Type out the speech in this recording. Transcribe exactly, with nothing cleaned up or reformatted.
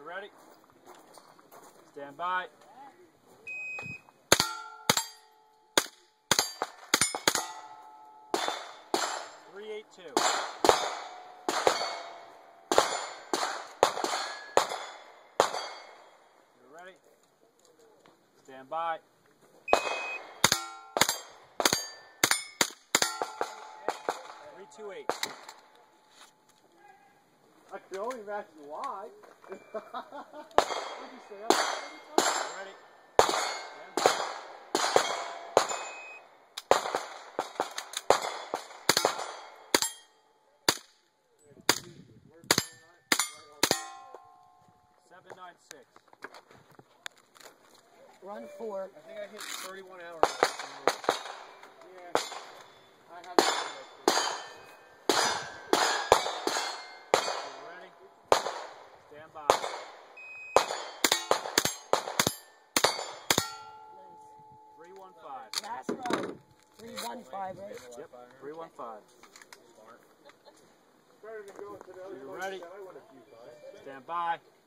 ready? Stand by. Three eight two. You ready? Stand by. Three two eight. I can only imagine why. What'd you say? You ready? Stand by. Seven nine six. Run four. I think I hit thirty-one hours. Yeah. I have to. You ready? Stand by. Three one five. Last row. Three one five, right? Yep. Three one five. Started to go into the other You place ready? that I went a few times. Stand by.